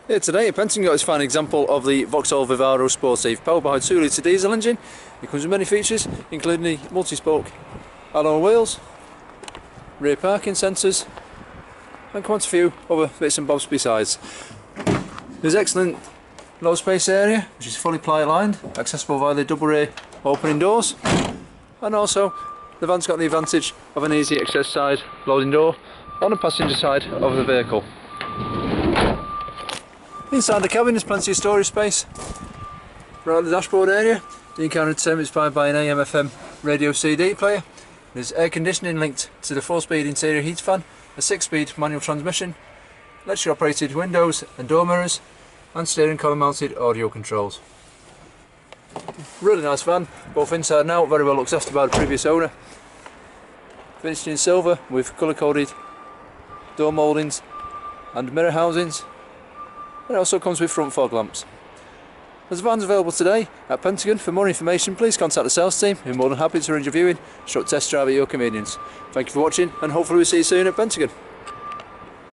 Here today, Pentagon got its fine example of the Vauxhall Vivaro Sportive, powered by a 2-litre diesel engine. It comes with many features, including the multi-spoke alloy wheels, rear parking sensors, and quite a few other bits and bobs besides. There's excellent low space area, which is fully ply lined, accessible via the double rear opening doors, and also the van's got the advantage of an easy access side loading door on the passenger side of the vehicle. Inside the cabin there's plenty of storage space. Right at the dashboard area, the enquire entertainment is provided by an AM/FM radio CD player. There's air conditioning linked to the 4-speed interior heat fan, a 6-speed manual transmission, electric operated windows and door mirrors, and steering column mounted audio controls. Really nice van, both inside and out, very well looked after by the previous owner. Finished in silver with colour coded door mouldings and mirror housings. It also comes with front fog lamps. There's vans available today at Pentagon. For more information, please contact the sales team, who are more than happy to arrange a viewing, test drive at your convenience. Thank you for watching, and hopefully we'll see you soon at Pentagon.